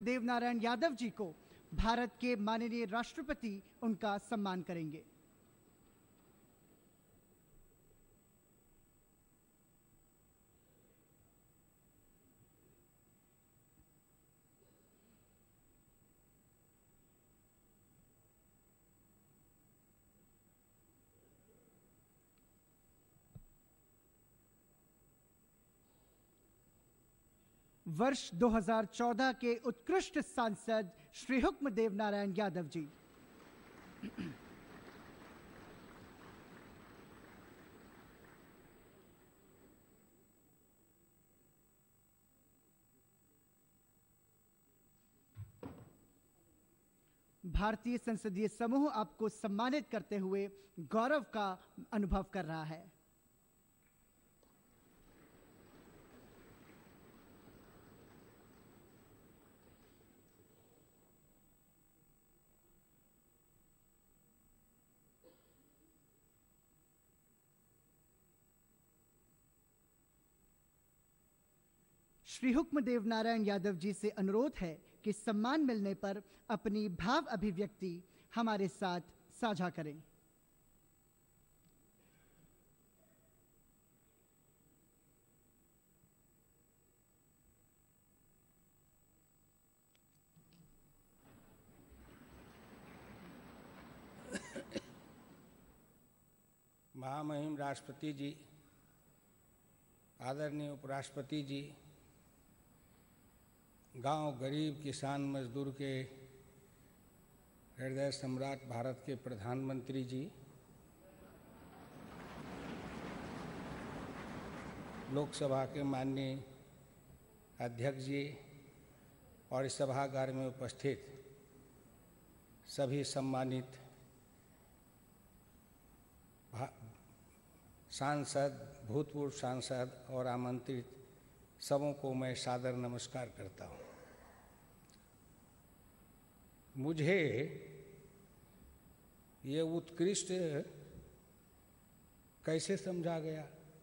देवनारायण यादव जी को भारत के माननीय राष्ट्रपति उनका सम्मान करेंगे। वर्ष 2014 के उत्कृष्ट सांसद श्री हुक्म देवनारायण यादव जी। भारतीय संसदीय समूह आपको सम्मानित करते हुए गौरव का अनुभव कर रहा है। श्री हुक्म देवनारायण यादव जी से अनुरोध है कि सम्मान मिलने पर अपनी भाव अभिव्यक्ति हमारे साथ साझा करें। महामहिम राष्ट्रपति जी, आदरणीय उपराष्ट्रपति जी, गांव गरीब किसान मजदूर के हृदय सम्राट भारत के प्रधानमंत्री जी, लोकसभा के माननीय अध्यक्ष जी और इस सभागार में उपस्थित सभी सम्मानित सांसद, भूतपूर्व सांसद और आमंत्रित सबों को मैं सादर नमस्कार करता हूँ। मुझे ये उत्कृष्ट कैसे समझा गया?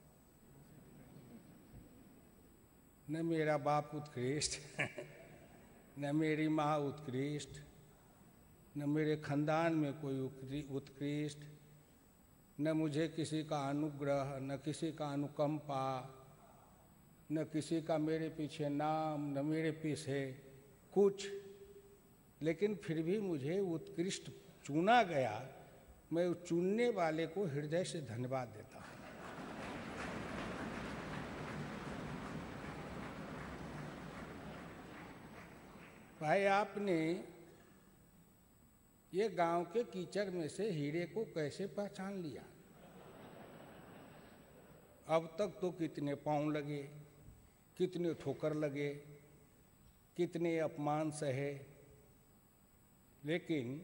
न मेरा बाप उत्कृष्ट, न मेरी माँ उत्कृष्ट, न मेरे खानदान में कोई उत्कृष्ट, न मुझे किसी का अनुग्रह, न किसी का अनुकंपा, न किसी का मेरे पीछे नाम, न मेरे पीछे कुछ, लेकिन फिर भी मुझे उत्कृष्ट चुना गया। मैं उस चुनने वाले को हृदय से धन्यवाद देता हूँ। भाई, आपने ये गांव के कीचड़ में से हीरे को कैसे पहचान लिया? अब तक तो कितने पांव लगे, कितने ठोकर लगे, कितने अपमान सहे, लेकिन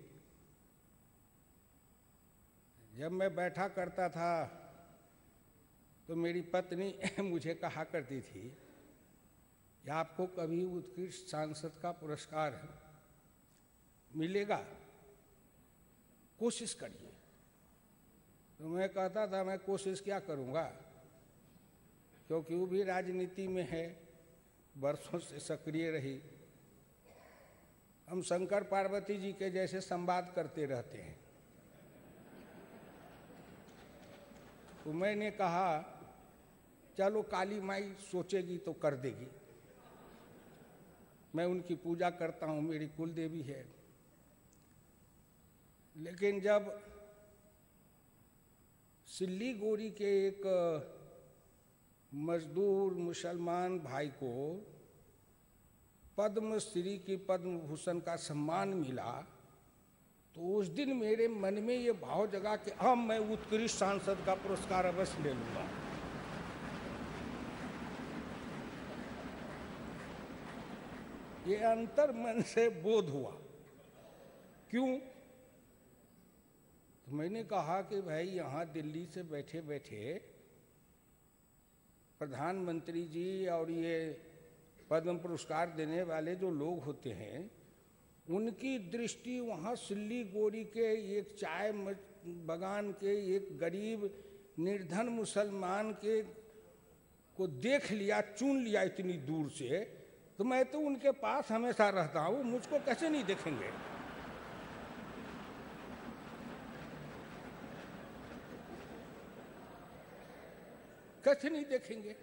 जब मैं बैठा करता था तो मेरी पत्नी मुझे कहा करती थी कि आपको कभी उत्कृष्ट सांसद का पुरस्कार मिलेगा, कोशिश करिए। तो मैं कहता था मैं कोशिश क्या करूँगा, क्योंकि वो भी राजनीति में है, वर्षों से सक्रिय रही। हम शंकर पार्वती जी के जैसे संवाद करते रहते हैं। तो मैंने कहा चलो काली माई सोचेगी तो कर देगी। मैं उनकी पूजा करता हूँ, मेरी कुल देवी है। लेकिन जब सिल्लीगुड़ी के एक मजदूर मुसलमान भाई को पद्म श्री की पद्म भूषण का सम्मान मिला, तो उस दिन मेरे मन में ये भाव जगा कि अब मैं उत्कृष्ट सांसद का पुरस्कार अवश्य ले लूंगा। ये अंतर मन से बोध हुआ। क्यों? तो मैंने कहा कि भाई यहाँ दिल्ली से बैठे बैठे प्रधानमंत्री जी और ये पद्म पुरस्कार देने वाले जो लोग होते हैं, उनकी दृष्टि वहाँ सिल्लीगुड़ी के एक चाय बागान के एक गरीब निर्धन मुसलमान के को देख लिया, चुन लिया इतनी दूर से, तो मैं तो उनके पास हमेशा रहता हूं, मुझको कैसे नहीं देखेंगे? कैसे नहीं देखेंगे?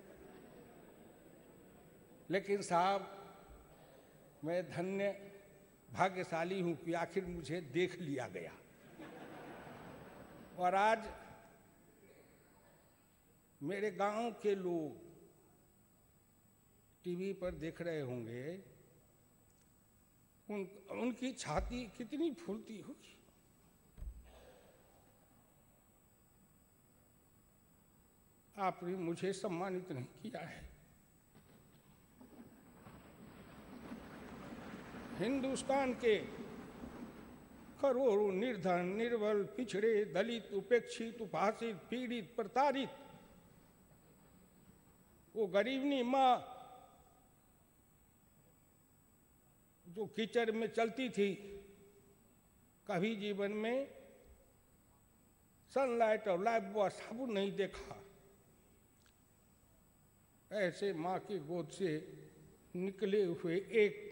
लेकिन साहब, मैं धन्य भाग्यशाली हूं कि आखिर मुझे देख लिया गया। और आज मेरे गांव के लोग टीवी पर देख रहे होंगे, उनकी छाती कितनी फूलती होगी। आपने मुझे सम्मानित नहीं किया है। हिंदुस्तान के करोड़ों निर्धन, निर्बल, पिछड़े, दलित, उपेक्षित, उपहासित, पीड़ित, प्रताड़ित, वो गरीबनी माँ जो कीचड़ में चलती थी, कभी जीवन में सनलाइट और लाइफ बॉय साबुन नहीं देखा। ऐसे माँ की गोद से निकले हुए एक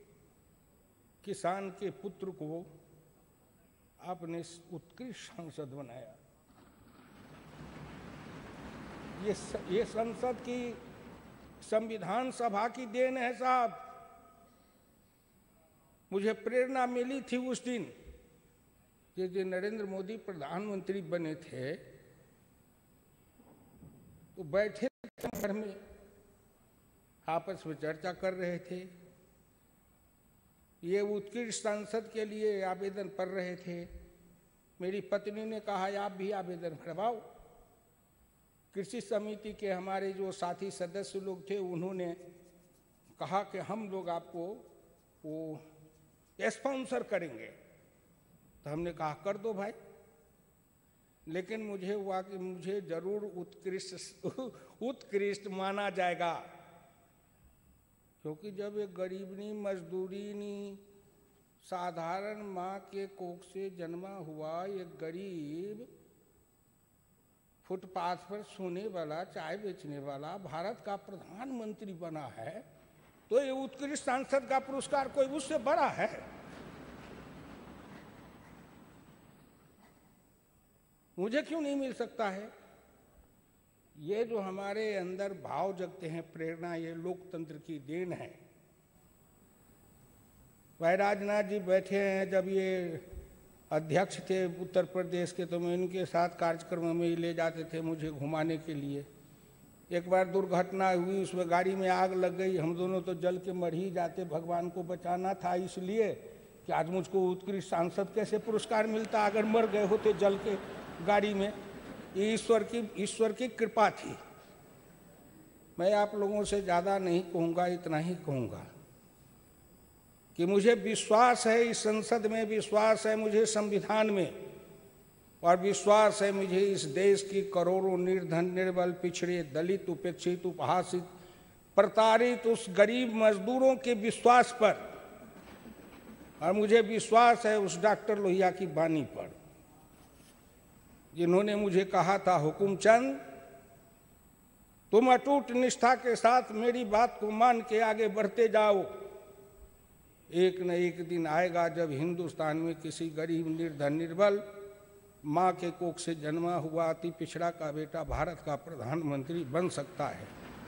किसान के पुत्र को आपने उत्कृष्ट सांसद बनाया। ये संसद की, संविधान सभा की देन है साहब। मुझे प्रेरणा मिली थी उस दिन, जिस दिन नरेंद्र मोदी प्रधानमंत्री बने थे, तो बैठे घर में आपस में चर्चा कर रहे थे। ये उत्कृष्ट सांसद के लिए आवेदन पढ़ रहे थे। मेरी पत्नी ने कहा आप भी आवेदन भरवाओ। कृषि समिति के हमारे जो साथी सदस्य लोग थे, उन्होंने कहा कि हम लोग आपको वो स्पॉन्सर करेंगे। तो हमने कहा कर दो भाई। लेकिन मुझे हुआ कि मुझे जरूर उत्कृष्ट माना जाएगा, क्योंकि जब एक गरीबनी, मजदूरीनी, साधारण माँ के कोख से जन्मा हुआ एक गरीब, फुटपाथ पर सोने वाला, चाय बेचने वाला भारत का प्रधानमंत्री बना है, तो ये उत्कृष्ट सांसद का पुरस्कार कोई उससे बड़ा है? मुझे क्यों नहीं मिल सकता है? ये जो हमारे अंदर भाव जगते हैं, प्रेरणा, ये लोकतंत्र की देन है। भाई राजनाथ जी बैठे हैं, जब ये अध्यक्ष थे उत्तर प्रदेश के, तो मैं इनके साथ कार्यक्रम में ही ले जाते थे मुझे घुमाने के लिए। एक बार दुर्घटना हुई, उसमें गाड़ी में आग लग गई, हम दोनों तो जल के मर ही जाते। भगवान को बचाना था, इसलिए कि आज मुझको उत्कृष्ट सांसद कैसे पुरस्कार मिलता अगर मर गए होते जल के गाड़ी में। ये ईश्वर की कृपा थी। मैं आप लोगों से ज़्यादा नहीं कहूँगा, इतना ही कहूँगा कि मुझे विश्वास है, इस संसद में विश्वास है, मुझे संविधान में, और विश्वास है मुझे इस देश की करोड़ों निर्धन, निर्बल, पिछड़े, दलित, उपेक्षित, उपहासित, प्रताड़ित उस गरीब मजदूरों के विश्वास पर, और मुझे विश्वास है उस डॉक्टर लोहिया की बानी पर, जिन्होंने मुझे कहा था हुकुमचंद तुम अटूट निष्ठा के साथ मेरी बात को मान के आगे बढ़ते जाओ। एक न एक दिन आएगा जब हिंदुस्तान में किसी गरीब, निर्धन, निर्बल माँ के कोख से जन्मा हुआ अति पिछड़ा का बेटा भारत का प्रधानमंत्री बन सकता है।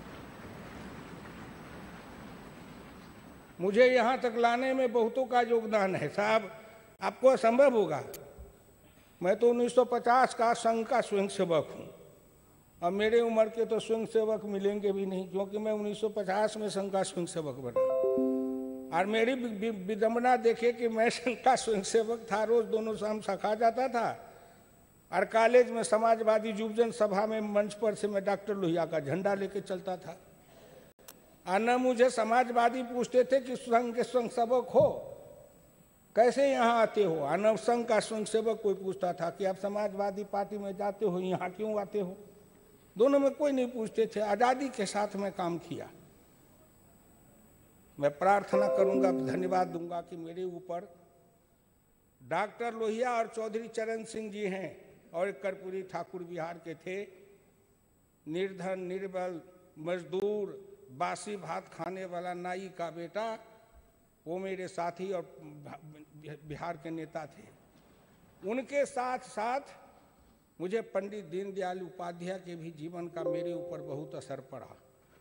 मुझे यहाँ तक लाने में बहुतों का योगदान है साहब। आपको असंभव होगा, मैं तो 1950 का संघ का स्वयंसेवक हूँ, और मेरे उम्र के तो स्वयंसेवक मिलेंगे भी नहीं, क्योंकि मैं 1950 में संघ का स्वयंसेवक बना। और मेरी विडंबना देखे कि मैं संघ का स्वयंसेवक था, रोज दोनों शाम सखा जाता था, और कॉलेज में समाजवादी युवजन सभा में मंच पर से मैं डॉक्टर लोहिया का झंडा लेके चलता था। और न मुझे समाजवादी पूछते थे कि संघ के स्वयंसेवक हो, कैसे यहाँ आते हो। और संघ का स्वयंसेवक कोई पूछता था कि आप समाजवादी पार्टी में जाते हो, यहाँ क्यों आते हो। दोनों में कोई नहीं पूछते थे। आज़ादी के साथ मैं काम किया। मैं प्रार्थना करूंगा, धन्यवाद दूंगा कि मेरे ऊपर डॉक्टर लोहिया और चौधरी चरण सिंह जी हैं, और एक कर्पूरी ठाकुर बिहार के थे, निर्धन, निर्बल, मजदूर, बासी भात खाने वाला नाई का बेटा, वो मेरे साथी और बिहार के नेता थे। उनके साथ साथ मुझे पंडित दीनदयाल उपाध्याय के भी जीवन का मेरे ऊपर बहुत असर पड़ा।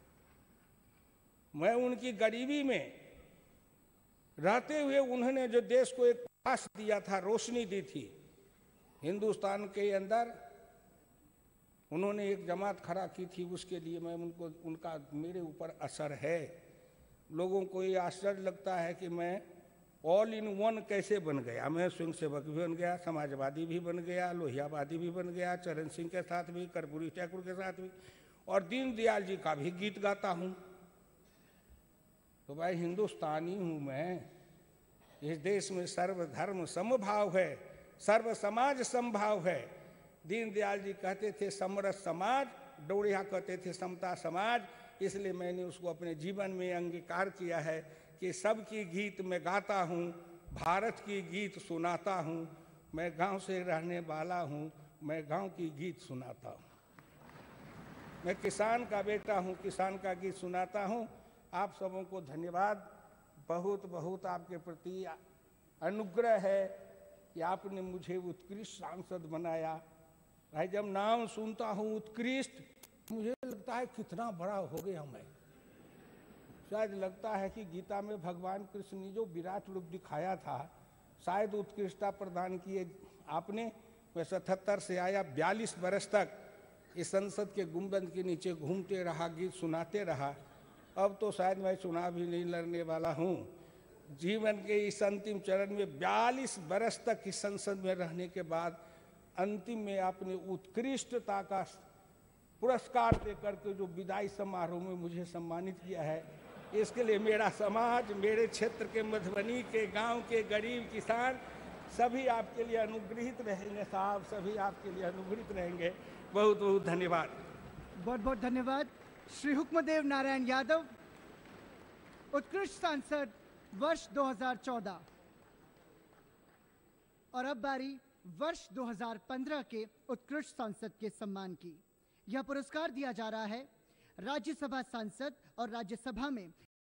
मैं उनकी गरीबी में रहते हुए उन्होंने जो देश को एक प्रकाश दिया था, रोशनी दी थी हिंदुस्तान के अंदर, उन्होंने एक जमात खड़ा की थी, उसके लिए मैं उनका मेरे ऊपर असर है। लोगों को ये आश्चर्य लगता है कि मैं ऑल इन वन कैसे बन गया। मैं स्वयं सेवक भी बन गया, समाजवादी भी बन गया, लोहियावादी भी बन गया, चरण सिंह के साथ भी, कर्पूरी ठाकुर के साथ भी, और दीनदयाल जी का भी गीत गाता हूँ। तो भाई हिंदुस्तानी हूँ मैं। इस देश में सर्वधर्म समभाव है, सर्व समाज समभाव है। दीनदयाल जी कहते थे समरस समाज, डोरिया कहते थे समता समाज। इसलिए मैंने उसको अपने जीवन में अंगीकार किया है कि सबकी गीत मैं गाता हूँ, भारत की गीत सुनाता हूँ। मैं गांव से रहने वाला हूँ, मैं गांव की गीत सुनाता हूँ। मैं किसान का बेटा हूँ, किसान का गीत सुनाता हूँ। आप सबों को धन्यवाद, बहुत बहुत आपके प्रति अनुग्रह है कि आपने मुझे उत्कृष्ट सांसद बनाया। भाई जब नाम सुनता हूँ उत्कृष्ट, मुझे लगता है कितना बड़ा हो गया मैं। शायद लगता है कि गीता में भगवान कृष्ण ने जो विराट रूप दिखाया था, शायद उत्कृष्टता प्रदान किए आपने। मैं 77 से आया, 42 बरस तक इस संसद के गुंबद के नीचे घूमते रहा, गीत सुनाते रहा। अब तो शायद मैं चुनाव भी नहीं लड़ने वाला हूँ। जीवन के इस अंतिम चरण में 42 बरस तक इस संसद में रहने के बाद अंतिम में आपने उत्कृष्टता का पुरस्कार देकर के जो विदाई समारोह में मुझे सम्मानित किया है, इसके लिए मेरा समाज, मेरे क्षेत्र के मधुबनी के गांव के गरीब किसान सभी आपके लिए अनुग्रहित रहेंगे साहब, सभी आपके लिए अनुग्रहित रहेंगे। बहुत बहुत धन्यवाद। बहुत बहुत धन्यवाद। श्री हुक्मदेव नारायण यादव, उत्कृष्ट सांसद वर्ष 2014। और अब बारी वर्ष 2015 के उत्कृष्ट सांसद के सम्मान की। यह पुरस्कार दिया जा रहा है राज्यसभा सांसद और राज्यसभा में